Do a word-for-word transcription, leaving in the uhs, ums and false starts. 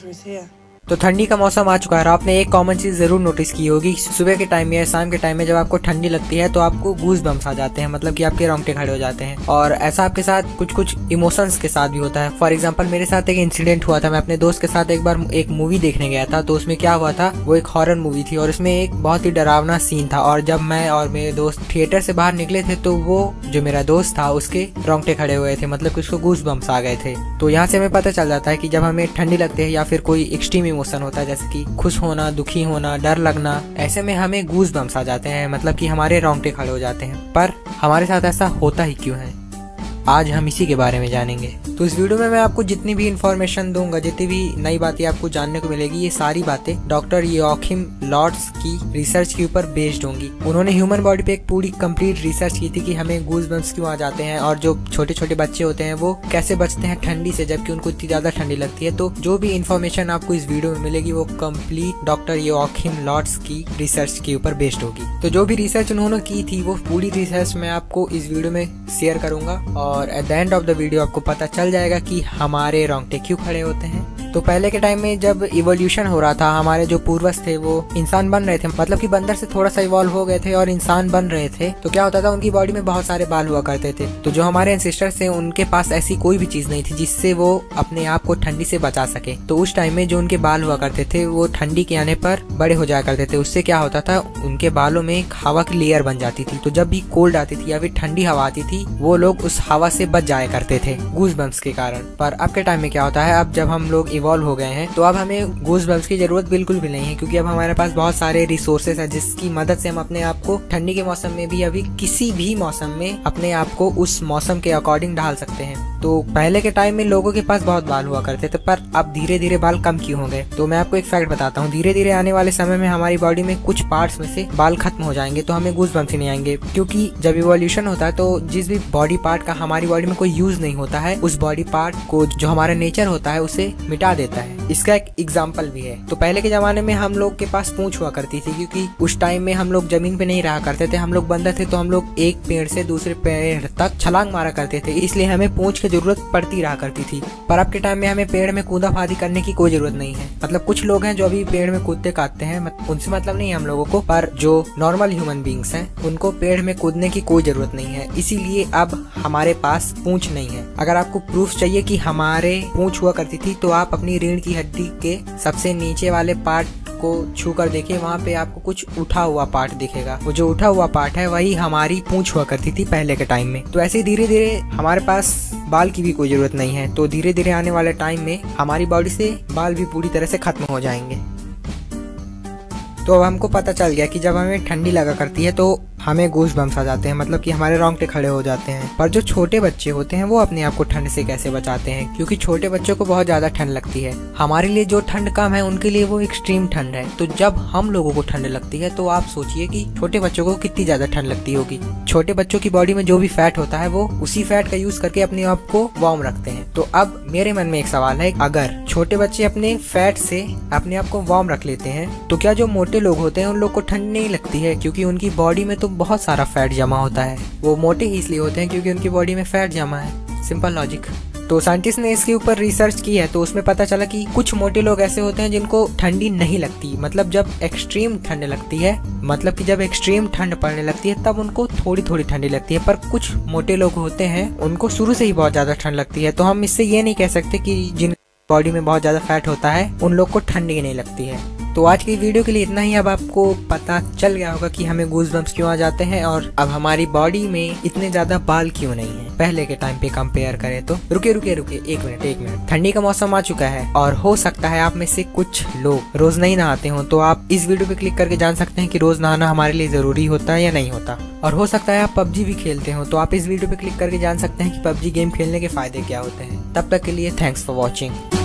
answer is here. तो ठंडी का मौसम आ चुका है और आपने एक कॉमन चीज जरूर नोटिस की होगी, सुबह के टाइम या शाम के टाइम में जब आपको ठंडी लगती है तो आपको गूज बम्स आ जाते हैं, मतलब कि आपके रोंगटे खड़े हो जाते हैं। और ऐसा आपके साथ कुछ कुछ इमोशंस के साथ भी होता है। फॉर एग्जांपल मेरे साथ एक इंसिडेंट हुआ था। मैं अपने दोस्त के साथ एक बार एक मूवी देखने गया था, तो उसमें क्या हुआ था, वो एक हॉरर मूवी थी और उसमें एक बहुत ही डरावना सीन था। और जब मैं और मेरे दोस्त थिएटर से बाहर निकले थे तो वो जो मेरा दोस्त था उसके रोंगटे खड़े हुए थे, मतलब कि उसको गूज बम्स आ गए थे। तो यहाँ से हमें पता चल जाता है कि जब हमें ठंडी लगती है या फिर कोई एक्सट्रीम इमोशन होता है, जैसे कि खुश होना, दुखी होना, डर लगना, ऐसे में हमें गूज बम्स आ जाते हैं, मतलब कि हमारे रोंगटे खड़े हो जाते हैं। पर हमारे साथ ऐसा होता ही क्यों है, आज हम इसी के बारे में जानेंगे। तो इस वीडियो में मैं आपको जितनी भी इन्फॉर्मेशन दूंगा, जितनी भी नई बातें आपको जानने को मिलेगी, ये सारी बातें डॉक्टर योआखिम लॉर्ड्स की रिसर्च के ऊपर बेस्ड होंगी। उन्होंने ह्यूमन बॉडी पे एक पूरी कंप्लीट रिसर्च की थी कि हमें गूज बम्स क्यों आ जाते हैं और जो छोटे छोटे बच्चे होते हैं वो कैसे बचते हैं ठंडी से, जबकि उनको इतनी ज्यादा ठंडी लगती है। तो जो भी इन्फॉर्मेशन आपको इस वीडियो में मिलेगी वो कंप्लीट डॉक्टर योआखिम लॉर्ड्स की रिसर्च के ऊपर बेस्ड होगी। तो जो भी रिसर्च उन्होंने की थी वो पूरी रिसर्च मैं आपको इस वीडियो में शेयर करूंगा और at the end of the video आपको पता चल जाएगा कि हमारे रोंगटे क्यों खड़े होते हैं। तो पहले के टाइम में जब इवोल्यूशन हो रहा था, हमारे जो पूर्वज थे वो इंसान बन रहे थे, मतलब कि बंदर से थोड़ा सा इवॉल्व हो गए थे और इंसान बन रहे थे। तो क्या होता था, उनकी बॉडी में बहुत सारे बाल हुआ करते थे। तो जो हमारे एंसेस्टर्स थे उनके पास ऐसी कोई भी चीज नहीं थी जिससे वो अपने आप को ठंडी से बचा सके। तो उस टाइम में जो उनके बाल हुआ करते थे वो ठंडी के आने पर बड़े हो जाया करते थे। उससे क्या होता था, उनके बालों में एक हवा की लेयर बन जाती थी। तो जब भी कोल्ड आती थी या फिर ठंडी हवा आती थी वो लोग उस हवा से बच जाया करते थे गूज बम्स के कारण। पर अब के टाइम में क्या होता है, अब जब हम लोग इवॉल्व हो गए हैं तो अब हमें गूज बम्स की जरूरत बिल्कुल भी नहीं है, क्योंकि अब हमारे पास बहुत सारे रिसोर्सेस है जिसकी मदद से हम अपने आप को ठंडी के मौसम में भी, अभी किसी भी मौसम में अपने आप को उस मौसम के अकॉर्डिंग ढाल सकते हैं। तो पहले के टाइम में लोगों के पास बहुत बाल हुआ करते थे, पर अब धीरे धीरे बाल कम क्यों हो गए। तो मैं आपको एक फैक्ट बताता हूँ, धीरे धीरे आने वाले समय में हमारी बॉडी में कुछ पार्ट्स में से बाल खत्म हो जाएंगे, तो हमें गूज बम्स ही नहीं आएंगे। क्योंकि जब इवोल्यूशन होता है तो जिस भी बॉडी पार्ट का हमारी बॉडी में कोई यूज नहीं होता है, उस बॉडी पार्ट को जो हमारा नेचर होता है उसे मिटा देता है। इसका एक एग्जाम्पल भी है। तो पहले के जमाने में हम लोग के पास पूंछ हुआ करती थी, क्योंकि उस टाइम में हम लोग जमीन पे नहीं रहा करते थे, हम लोग बंदर थे। तो हम लोग एक पेड़ से दूसरे पेड़ तक छलांग मारा करते थे, इसलिए हमें पूंछ की जरूरत पड़ती रहा करती थी। पर अब के टाइम में हमें पेड़ में कूदा फादी करने की कोई जरूरत नहीं है। मतलब कुछ लोग हैं जो अभी पेड़ में कूदते काटते हैं, उनसे मतलब नहीं है हम लोगों को, पर जो नॉर्मल ह्यूमन बींग्स हैं उनको पेड़ में कूदने की कोई जरूरत नहीं है। इसीलिए अब हमारे पास पूंछ नहीं है। अगर आपको प्रूफ चाहिए कि हमारे पूंछ हुआ करती थी तो आप अपनी रीढ़ की हड्डी के सबसे नीचे वाले पार्ट को छू कर देखिए, वहाँ पे आपको कुछ उठा हुआ पार्ट दिखेगा। वो जो उठा हुआ पार्ट है वही हमारी पूंछ हुआ करती थी पहले के टाइम में। तो ऐसे ही धीरे धीरे हमारे पास बाल की भी कोई जरूरत नहीं है। तो धीरे धीरे आने वाले टाइम में हमारी बॉडी से बाल भी पूरी तरह से खत्म हो जाएंगे। तो अब हमको पता चल गया कि जब हमें ठंडी लगा करती है तो हमें गूज बम्स आ जाते हैं, मतलब कि हमारे रोंगटे खड़े हो जाते हैं। पर जो छोटे बच्चे होते हैं वो अपने आप को ठंड से कैसे बचाते हैं, क्योंकि छोटे बच्चों को बहुत ज्यादा ठंड लगती है। हमारे लिए जो ठंड कम है उनके लिए वो एक्सट्रीम ठंड है। तो जब हम लोगों को ठंड लगती है तो आप सोचिए कि छोटे बच्चों को कितनी ज्यादा ठंड लगती होगी। छोटे बच्चों की बॉडी में जो भी फैट होता है वो उसी फैट का यूज करके अपने आप को वार्म रखते हैं। तो अब मेरे मन में एक सवाल है, अगर छोटे बच्चे अपने फैट से अपने आप को वार्म रख लेते हैं तो क्या जो मोटे लोग होते हैं उन लोग को ठंड नहीं लगती है, क्योंकि उनकी बॉडी में तो बहुत सारा फैट जमा होता है। वो मोटे ही इसलिए होते हैं क्योंकि उनकी बॉडी में फैट जमा है। Simple logic. तो साइंटिस्ट ने इसके ऊपर रिसर्च की है तो उसमें पता चला कि कुछ मोटे लोग ऐसे होते हैं जिनको ठंडी नहीं लगती। मतलब जब एक्सट्रीम ठंड लगती है, मतलब कि जब एक्सट्रीम ठंड पड़ने लगती है तब उनको थोड़ी थोड़ी ठंडी लगती है। पर कुछ मोटे लोग होते हैं उनको शुरू से ही बहुत ज्यादा ठंड लगती है। तो हम इससे ये नहीं कह सकते कि जिन बॉडी में बहुत ज्यादा फैट होता है उन लोग को ठंडी नहीं लगती है। तो आज की वीडियो के लिए इतना ही। अब आपको पता चल गया होगा कि हमें गूज बम्स क्यों आ जाते हैं और अब हमारी बॉडी में इतने ज्यादा बाल क्यों नहीं है पहले के टाइम पे कंपेयर करें तो। रुके रुके रुके एक मिनट एक मिनट ठंडी का मौसम आ चुका है और हो सकता है आप में से कुछ लोग रोज नहीं नहाते हो, तो आप इस वीडियो पे क्लिक करके जान सकते हैं कि रोज नहाना हमारे लिए जरूरी होता है या नहीं होता। और हो सकता है आप पबजी भी खेलते हो, तो आप इस वीडियो पे क्लिक करके जान सकते हैं कि पबजी गेम खेलने के फायदे क्या होते हैं। तब तक के लिए थैंक्स फॉर वॉचिंग।